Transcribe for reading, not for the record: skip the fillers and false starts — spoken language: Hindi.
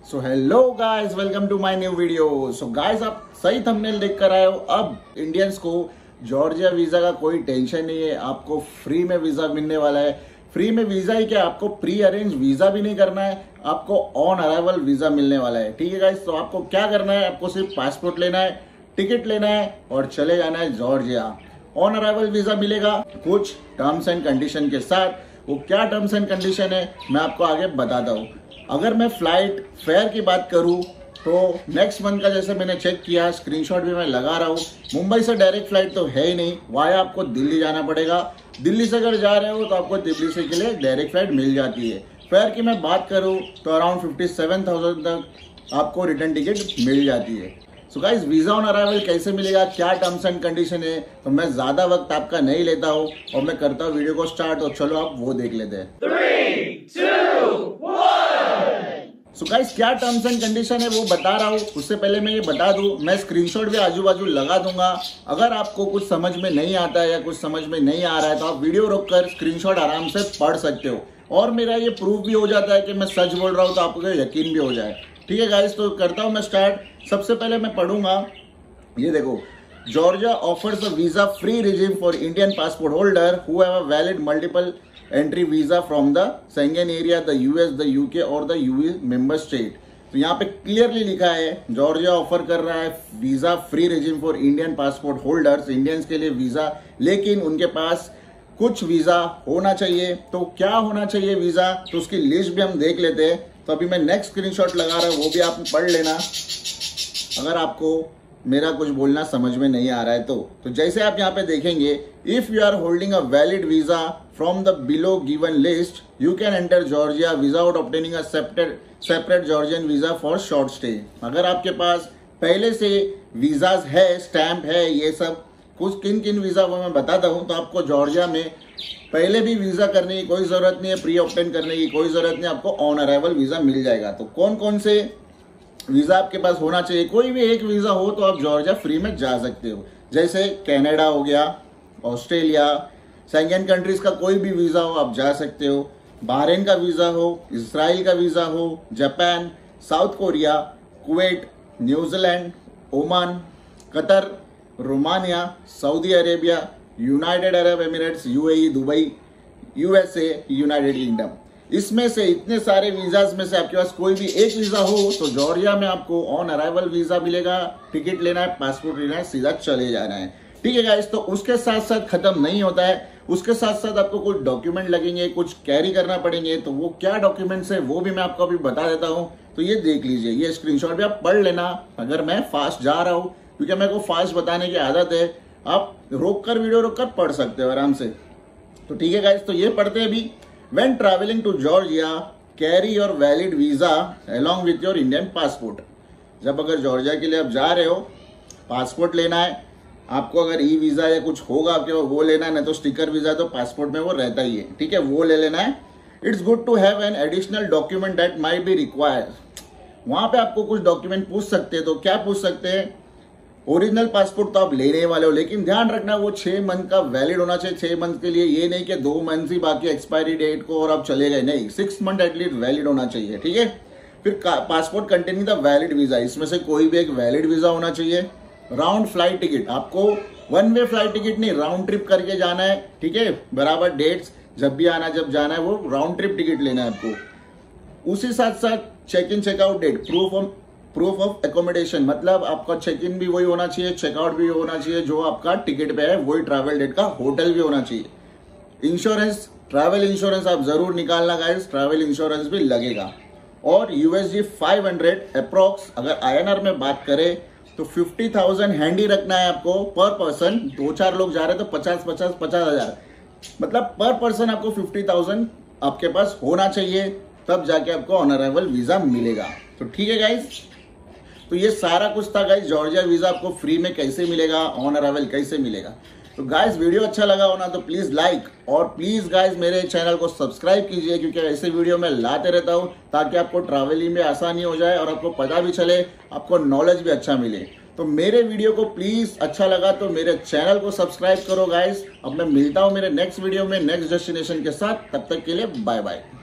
So hello guys, welcome to my new video. So guys, आप सही थंबनेल देख कर आए हो। अब इंडियंस को जॉर्जिया वीजा का कोई टेंशन नहीं है। आपको फ्री में वीजा मिलने वाला है। फ्री में वीजा ही क्या, आपको प्री अरेंज वीजा भी नहीं करना है, आपको ऑन अराइवल वीजा मिलने वाला है। ठीक है गाइस, तो आपको क्या करना है, आपको सिर्फ पासपोर्ट लेना है, टिकट लेना है और चले जाना है जॉर्जिया। ऑन अराइवल वीजा मिलेगा कुछ टर्म्स एंड कंडीशन के साथ। वो क्या टर्म्स एंड कंडीशन है मैं आपको आगे बताता हूँ। अगर मैं फ्लाइट फेयर की बात करूं तो नेक्स्ट मंथ का जैसे मैंने चेक किया, स्क्रीनशॉट भी मैं लगा रहा हूं, मुंबई से डायरेक्ट फ्लाइट तो है ही नहीं, वाया आपको दिल्ली जाना पड़ेगा। दिल्ली से अगर जा रहे हो तो आपको दिल्ली से के लिए डायरेक्ट फ्लाइट मिल जाती है। फेयर की मैं बात करूं तो अराउंड 57,000 तक आपको रिटर्न टिकट मिल जाती है। So guys, visa on arrival कैसे मिलेगा, क्या टर्म्स एंड कंडीशन है, तो मैं ज्यादा वक्त आपका नहीं लेता हूँ और मैं करता हूँ वीडियो को स्टार्ट। तो चलो आप वो देख लेते हैं। 3, 2, 1। सो गाइस, क्या टर्म्स एंड कंडीशन है वो बता रहा हूँ। उससे पहले मैं ये बता दूं, मैं स्क्रीनशॉट भी आजू बाजू लगा दूंगा। अगर आपको कुछ समझ में नहीं आता है या कुछ समझ में नहीं आ रहा है तो आप वीडियो रोककर स्क्रीनशॉट आराम से पढ़ सकते हो और मेरा ये प्रूफ भी हो जाता है कि मैं सच बोल रहा हूँ, तो आपको यकीन भी हो जाए। ठीक है गाइस, तो करता हूँ मैं स्टार्ट। सबसे पहले मैं पढ़ूंगा, ये देखो, Georgia offers a visa free regime for Indian passport holder who have a valid multiple entry visa from the Schengen area, the US, the UK और द यूए मेंबर स्टेट। तो यहाँ पे क्लियरली लिखा है जॉर्जिया ऑफर कर रहा है visa free regime for Indian passport holders, Indians के लिए वीजा, लेकिन उनके पास कुछ वीजा होना चाहिए। तो क्या होना चाहिए वीजा, तो उसकी लिस्ट भी हम देख लेते हैं। तो अभी मैं नेक्स्ट स्क्रीनशॉट लगा रहा हूँ, वो भी आप पढ़ लेना अगर आपको मेरा कुछ बोलना समझ में नहीं आ रहा है तो जैसे आप यहाँ पे देखेंगे, if you are holding a valid visa from the below given list you can enter Georgia without obtaining a separate Georgian visa for short stay. अगर आपके पास पहले से वीजाज है, स्टैंप है, ये सब कुछ किन किन वीजा वो मैं बताता हूँ, तो आपको जॉर्जिया में पहले भी वीजा करने की कोई जरूरत नहीं है, प्री ऑब्टेन करने की कोई जरूरत नहीं, आपको ऑन अराइवल वीजा मिल जाएगा। तो कौन कौन से वीजा आपके पास होना चाहिए, कोई भी एक वीजा हो तो आप जॉर्जिया फ्री में जा सकते हो। जैसे कनाडा हो गया, ऑस्ट्रेलिया, शेंगन कंट्रीज का कोई भी वीजा हो आप जा सकते हो। बहरीन का वीजा हो, इजराइल का वीजा हो, Japan, South Korea, Kuwait, New Zealand, Oman, Qatar, Romania, Saudi Arabia, United Arab Emirates, UAE, Dubai, USA, United Kingdom. इसमें से इतने सारे वीजाज में से आपके पास कोई भी एक वीजा हो तो जॉर्जिया में आपको ऑन अराइवल वीजा मिलेगा। टिकट लेना है, पासपोर्ट लेना है, सीधा चले जाना है। ठीक है गाइस, तो उसके साथ साथ खत्म नहीं होता है, उसके साथ साथ आपको कुछ डॉक्यूमेंट लगेंगे, कुछ कैरी करना पड़ेंगे। तो वो क्या डॉक्यूमेंट्स है वो भी मैं आपको अभी बता देता हूँ। तो ये देख लीजिए, ये स्क्रीनशॉट भी आप पढ़ लेना अगर मैं फास्ट जा रहा हूँ, क्योंकि मेरे को फास्ट बताने की आदत है। आप रोक कर वीडियो रोक कर पढ़ सकते हो आराम से। तो ठीक है गाइस, तो ये पढ़ते हैं अभी। When traveling to Georgia, carry your valid visa along with your Indian passport। जब अगर जॉर्जिया के लिए आप जा रहे हो, पासपोर्ट लेना है आपको। अगर ई वीजा या कुछ होगा आपके वो लेना है, नहीं तो स्टिकर वीजा तो पासपोर्ट में वो रहता ही है। ठीक है, वो ले लेना है। It's good to have an additional document that might be required. वहां पे आपको कुछ डॉक्यूमेंट पूछ सकते हैं। तो क्या पूछ सकते हैं, ओरिजिनल पासपोर्ट तो आप लेने वाले हो, लेकिन ध्यान रखना वो 6 मंथ का वैलिड होना चाहिए। 6 मंथ के लिए, ये नहीं कि 2 मंथ ही बाकी एक्सपायरी डेट को और आप चले गए, नहीं, 6 मंथ एटलीस्ट वैलिड होना चाहिए। ठीक है, फिर passport containing the valid visa, इसमें से कोई भी एक वैलिड वीजा होना चाहिए। राउंड फ्लाइट टिकट, आपको वन वे फ्लाइट टिकट नहीं, राउंड ट्रिप करके जाना है। ठीक है, बराबर डेट्स, जब भी आना जब जाना है वो राउंड ट्रिप टिकट लेना है आपको। उसी साथ साथ check in checkout date, proof of accommodation, मतलब आपका चेक इन भी वही होना चाहिए, चेकआउट भी होना चाहिए जो आपका टिकट पे है, वही ट्रैवल डेट का होटल भी होना चाहिए। इंश्योरेंस, ट्रैवल इंश्योरेंस आप जरूर निकालना गाइस, ट्रैवल इंश्योरेंस भी लगेगा। और USD 500 अप्रोक्स, अगर INR में बात करें तो 50,000 हैंडी रखना है आपको पर पर्सन। 2-4 लोग जा रहे हैं तो 50,000, मतलब पर पर्सन आपको 50,000 आपके पास होना चाहिए, तब जाके आपको ऑन अराइवल वीजा मिलेगा। तो ठीक है गाइस, तो ये सारा कुछ था गाइस, जॉर्जिया वीजा आपको फ्री में कैसे मिलेगा, ऑन अराइवल कैसे मिलेगा। तो गाइस, वीडियो अच्छा लगा हो ना तो प्लीज लाइक, और प्लीज गाइस मेरे चैनल को सब्सक्राइब कीजिए, क्योंकि ऐसे वीडियो मैं लाते रहता हूं ताकि आपको ट्रैवलिंग में आसानी हो जाए और आपको पता भी चले, आपको नॉलेज भी अच्छा मिले। तो मेरे वीडियो को प्लीज अच्छा लगा तो मेरे चैनल को सब्सक्राइब करो गाइस। अब मैं मिलता हूं मेरे नेक्स्ट वीडियो में नेक्स्ट डेस्टिनेशन के साथ, तब तक के लिए बाय बाय।